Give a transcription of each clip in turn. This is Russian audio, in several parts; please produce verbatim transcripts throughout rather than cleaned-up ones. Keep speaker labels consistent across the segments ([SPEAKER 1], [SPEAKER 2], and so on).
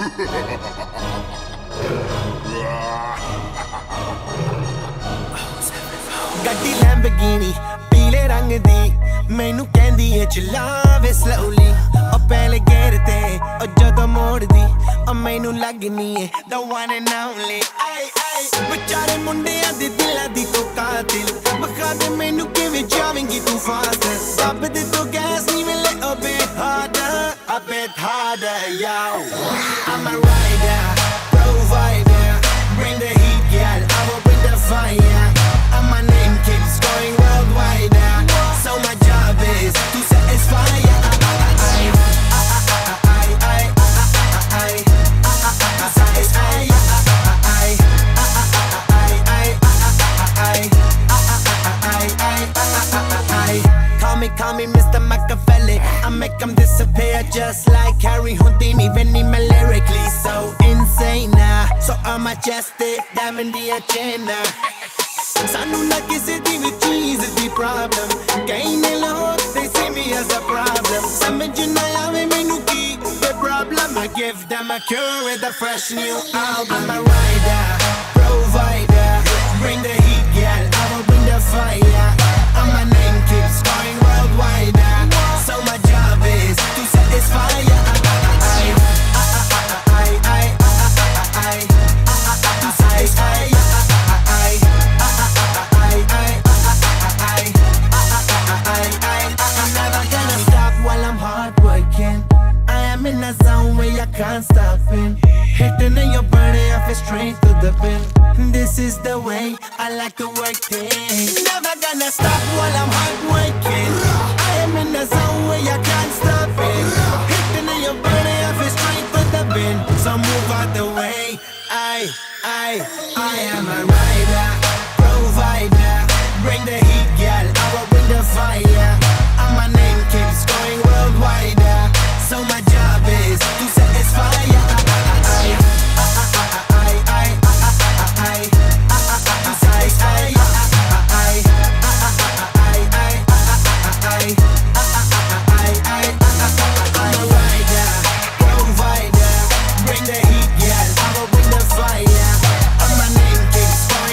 [SPEAKER 1] ਗੱਡੀ ਲੈਂਬਰਗਿਨੀ ਪੀਲੇ ਰੰਗ ਦੀ ਮੈਨੂੰ ਕਹਿੰਦੀ ਏ ਚਲਾਵੇ slowly ਉਹ ਪਹਿਲੇ ਗੇਰ ਤੇ ਉਹ ਜਦੋਂ ਮੋੜਦੀ ਉਹ ਮੈਨੂੰ ਲੱਗਨੀ ਏ the one and only ਵਿਚਾਰੇ ਮੁੰਡਿਆਂ ਦੇ ਦਿਲਾਂ ਦੀ ਤੂੰ ਕਾਤਿਲ ਵਿਖਾ ਦੇ ਮੈਨੂੰ ਕਿਵੇਂ ਜਾਵੇਂਗੀ ਤੂੰ ਫਾਸਟ ਦੱਬ ਦੇ ਤੂੰ ਗੈਸ ਨੀ ਮਿਲੇ a bit harder a bit harder yo I'm a rider provider bring the heat girl I will bring the fire and my name keeps going worldwide so my job is to satisfy Call me Mister Machiavelli I make them disappear just like Harry Houdini Veni me lyrically so insane now So I'm majestic, diamond the agenda Sanu na kisi di vi cheese di problem Kahin log, they see me as a problem Samajh na aave mainu ki the problem I give them a cure with a fresh new album I'm a rider, provider Bring the heat girl, I will bring the fire And my name keeps going worldwide So my job is to satisfy ya To satisfy ya I'm never gonna stop while I'm hard working I am in a zone where I can't stop it Hitting in your body, I feel straight to the pin This is the way I like to work things Never gonna stop while I'm hard working I am in a zone where I can't stop it Hitting in your body, I feel straight to the pin So move out the way I, I, I am a rider, provider Bring the heat, girl, I will bring the fire And my name keeps going worldwide So my job is to satisfy ya Bring the heat, girl, I will bring the fire And my name keeps going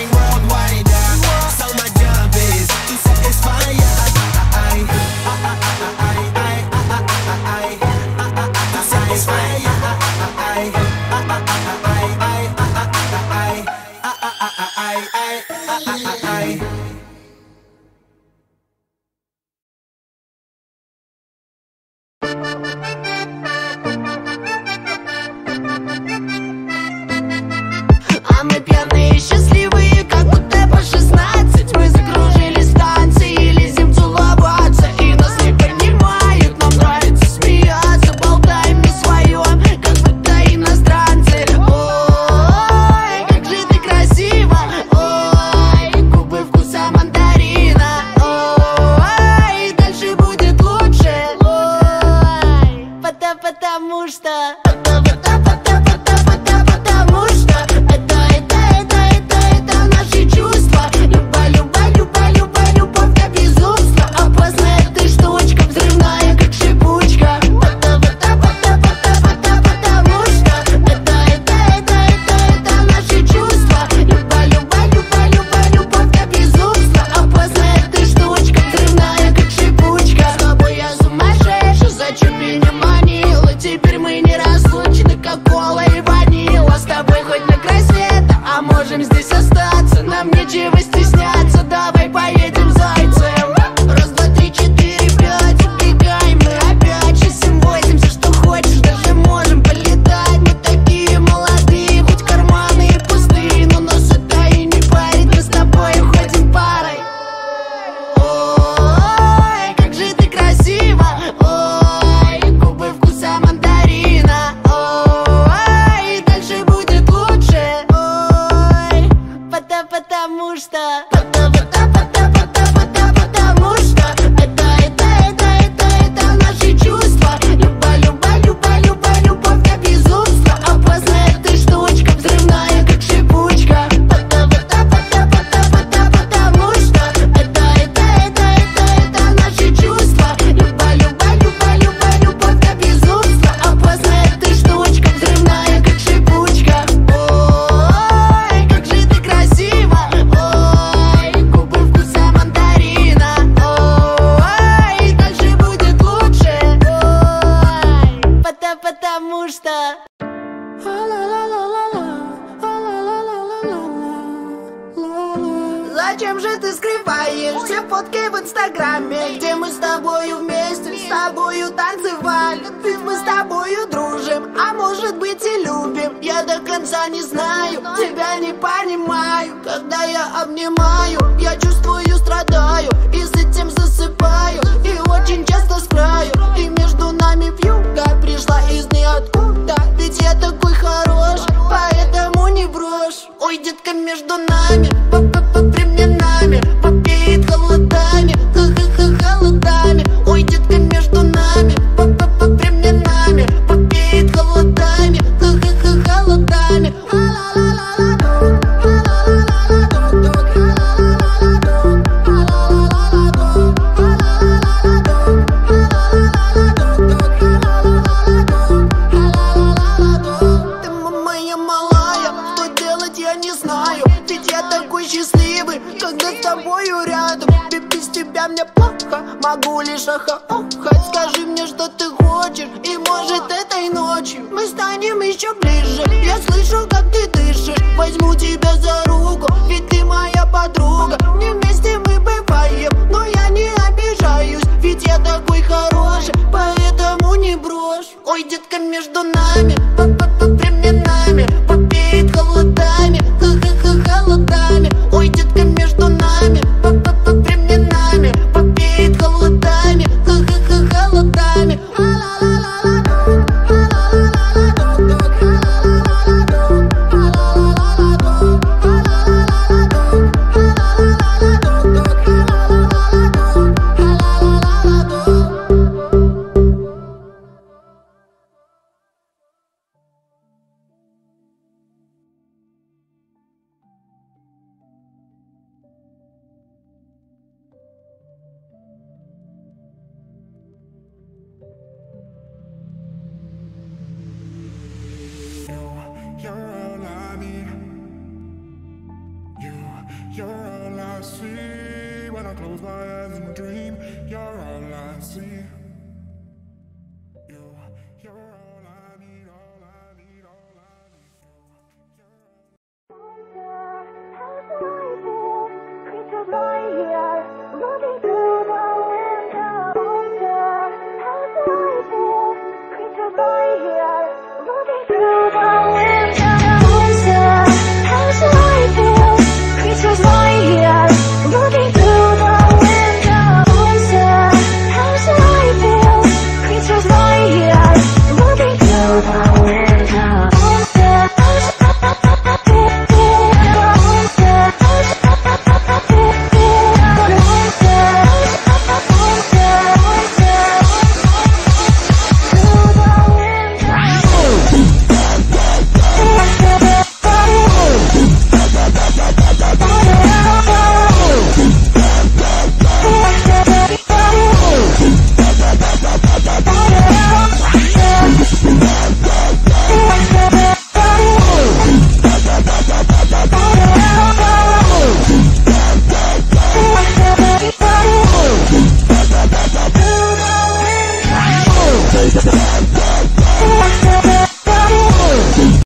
[SPEAKER 1] же ты скрываешь все фотки в инстаграме, где мы с тобою вместе, с тобою танцевали. Ведь мы с тобою дружим, а может быть и любим. Я до конца не знаю, тебя не понимаю. Когда я обнимаю, я чувствую, страдаю, и с этим засыпаю, и очень часто с краю. И между нами вьюга пришла из ниоткуда. Ведь я такой хорош, поэтому не брошь. Ой, детка, между нами под временами попеет холодами, ха-ха-ха, холодами. Ой, детка, между нами под временами попеет холодами, ха-ха-ха, холодами. Счастливый, когда с тобою рядом. Ведь без тебя мне плохо, могу лишь ахаохать. Скажи мне, что ты хочешь, и может этой ночью мы станем еще ближе. Я слышу, как ты дышишь, возьму тебя за руку, ведь ты моя подруга. Не вместе мы бываем, но я не обижаюсь, ведь я такой хороший, поэтому не брошь. Ой, детка, между нами под временами попеет холодами, ха-ха-ха, холодами. Ой, детка, между нами под временами попеет холодами, ха-ха-ха, холодами.
[SPEAKER 2] You're all I need. You, you're all I see. When I close my eyes and dream, you're all I see. You, you're all I need, all I need, all I need. You, you're all...